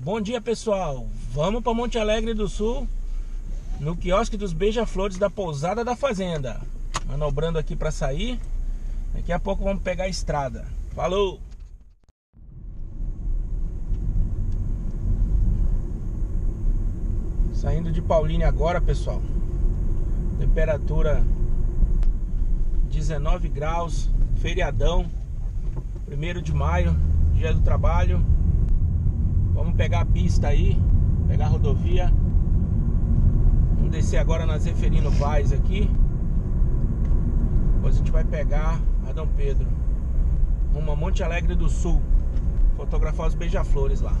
Bom dia, pessoal. Vamos para Monte Alegre do Sul, no quiosque dos Beija-Flores da Pousada da Fazenda. Manobrando aqui para sair. Daqui a pouco vamos pegar a estrada. Falou! Saindo de Paulínia agora, pessoal. Temperatura 19 graus, feriadão, 1º de maio, dia do trabalho. Vamos pegar a pista aí, pegar a rodovia. Vamos descer agora na Zeferino Vaz aqui. Depois a gente vai pegar Adão Pedro, rumo a Monte Alegre do Sul, fotografar os beija-flores lá.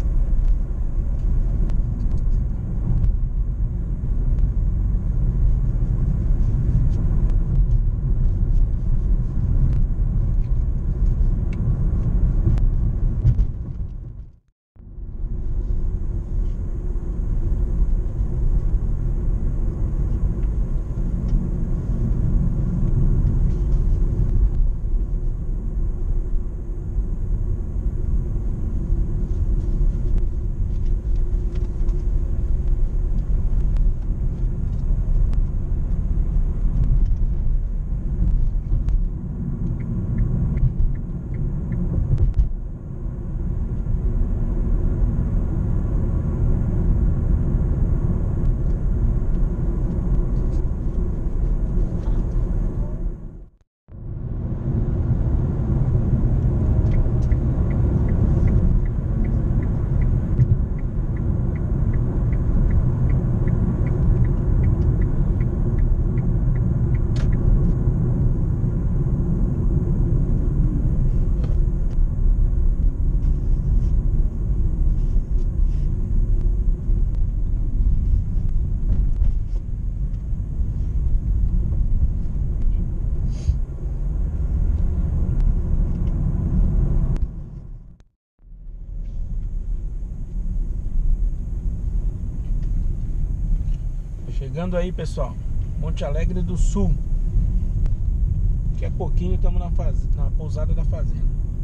Chegando aí, pessoal, Monte Alegre do Sul. Daqui a pouquinho estamos na Pousada da Fazenda.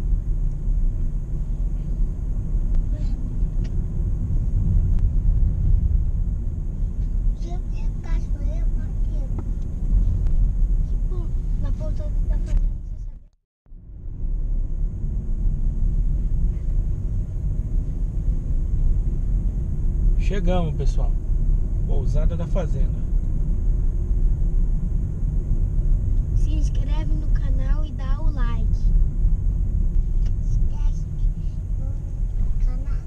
Na Pousada da Fazenda, Chegamos, pessoal. Pousada da Fazenda. se inscreve no canal e dá o like. Se inscreve no canal.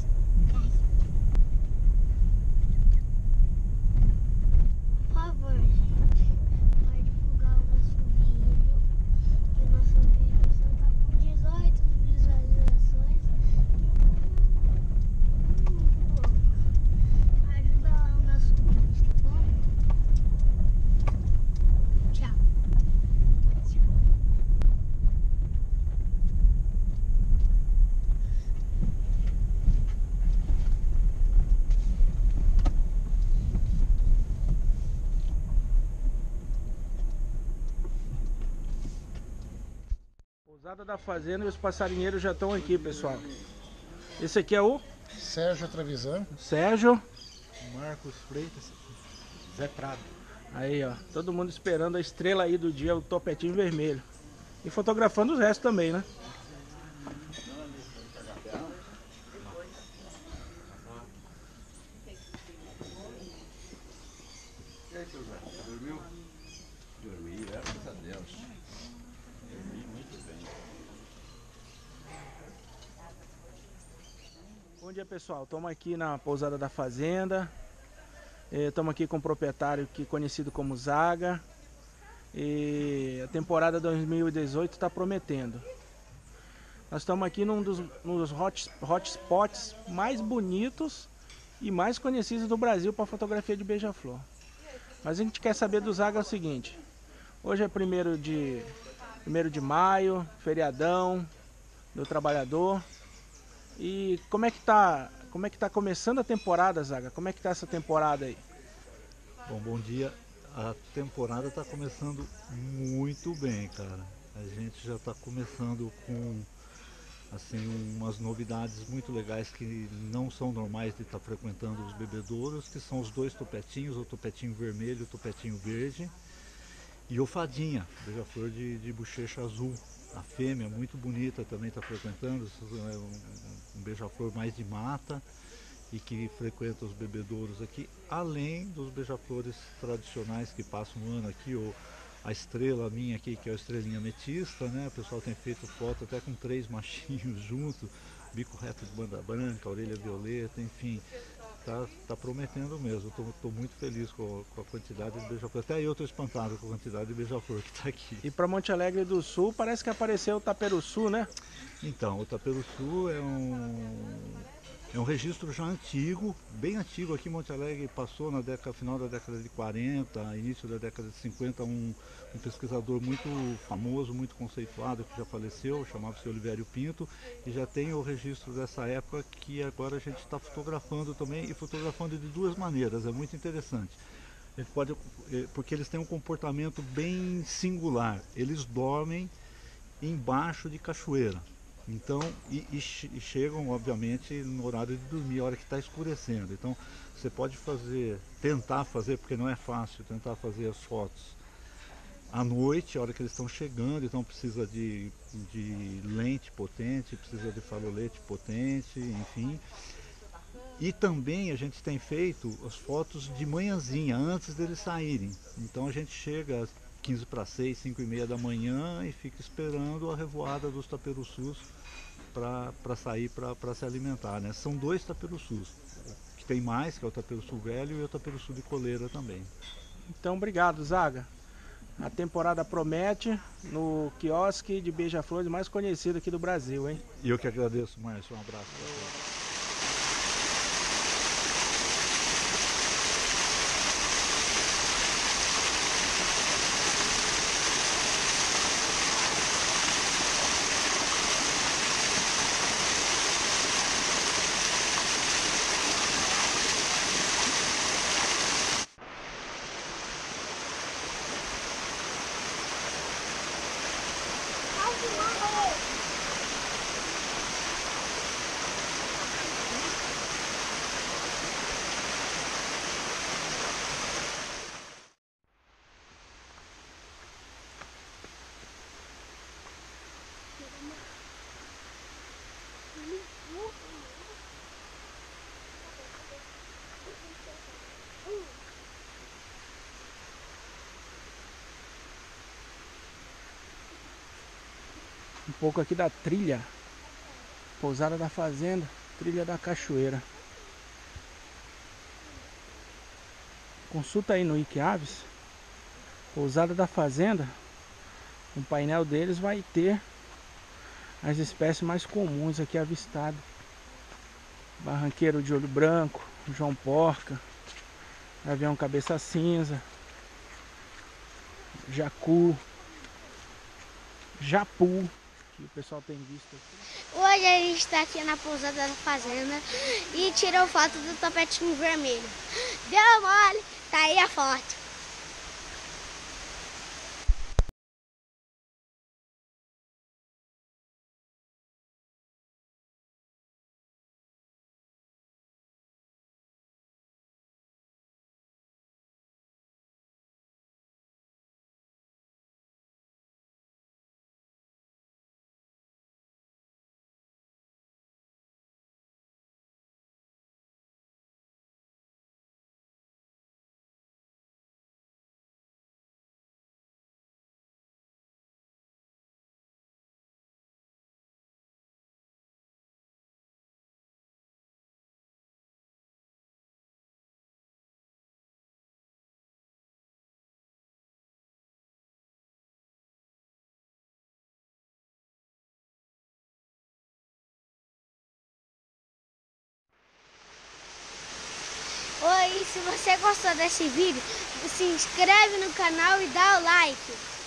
Por favor, gente, vai divulgar o nosso vídeo. Que o nosso vídeo só tá com 18 visualizações. Ajuda lá o nosso vídeo, tá bom? Tchau. Pousada da Fazenda e os passarinheiros já estão aqui, pessoal. Esse aqui é o Sérgio Trevisan. Sérgio. Marcos Freitas. Zé Prado. Aí, ó, todo mundo esperando a estrela aí do dia, o topetinho vermelho. E fotografando os restos também, né? E aí, seu Zé, você dormiu? Dormi, graças a Deus. Dormi muito bem. Bom dia, pessoal. Estamos aqui na Pousada da Fazenda. Estamos aqui com o proprietário que é conhecido como Zaga. E a temporada 2018 está prometendo. Nós estamos aqui nos hotspots mais bonitos e mais conhecidos do Brasil para fotografia de beija-flor. Mas a gente quer saber do Zaga o seguinte: hoje é 1º de maio, feriadão do trabalhador. E como é que tá começando a temporada, Zaga? Como é que tá essa temporada aí? Bom dia. A temporada está começando muito bem, cara. A gente já está começando com assim, umas novidades muito legais que não são normais de estar frequentando os bebedouros, que são os dois topetinhos, o topetinho vermelho e o topetinho verde, e o fadinha, beija-flor de bochecha azul. A fêmea, muito bonita, também está frequentando, é um beija-flor mais de mata e que frequenta os bebedouros aqui, além dos beija-flores tradicionais que passam um ano aqui, ou a estrela minha aqui, que é a estrelinha ametista, né? O pessoal tem feito foto até com 3 machinhos junto, bico reto de banda branca, orelha violeta, enfim, tá prometendo mesmo. Tô muito feliz com a quantidade de beija-flor. Até eu tô espantado com a quantidade de beija-flor que está aqui. E para Monte Alegre do Sul parece que apareceu o taperuçu, né? Então, o taperuçu é um registro já antigo, bem antigo. Aqui em Monte Alegre passou na final da década de 40, início da década de 50, um pesquisador muito famoso, muito conceituado, que já faleceu, chamava-se Olivério Pinto, e já tem o registro dessa época que agora a gente está fotografando também, e fotografando de duas maneiras, é muito interessante. A gente pode, porque eles têm um comportamento bem singular, eles dormem embaixo de cachoeira. Então, e chegam obviamente no horário de dormir, a hora que está escurecendo. Então você pode tentar fazer, porque não é fácil, tentar fazer as fotos à noite, a hora que eles estão chegando. Então precisa de lente potente, precisa de farolete potente, enfim. E também a gente tem feito as fotos de manhãzinha, antes deles saírem. Então a gente chega 15 para 6, 5 e meia da manhã e fica esperando a revoada dos taperuçus para sair para se alimentar, né? São 2 taperuçus, que tem mais, que é o taperuçu velho e o taperuçu de coleira também. Então, obrigado, Zaga. A temporada promete no quiosque de beija-flores mais conhecido aqui do Brasil, hein? E eu que agradeço, Márcio. Um abraço para todos. Um pouco aqui da trilha, pousada da fazenda, trilha da cachoeira. Consulta aí no Wikiaves, pousada da fazenda. No painel deles vai ter as espécies mais comuns aqui avistadas: barranqueiro de olho branco, João Porca, avião cabeça cinza, jacu, japu, que o pessoal tem visto aqui. Hoje a gente está aqui na pousada da fazenda e tirou foto do topetinho vermelho. Deu mole, tá aí a foto. Oi, se você gostou desse vídeo, se inscreve no canal e dá o like.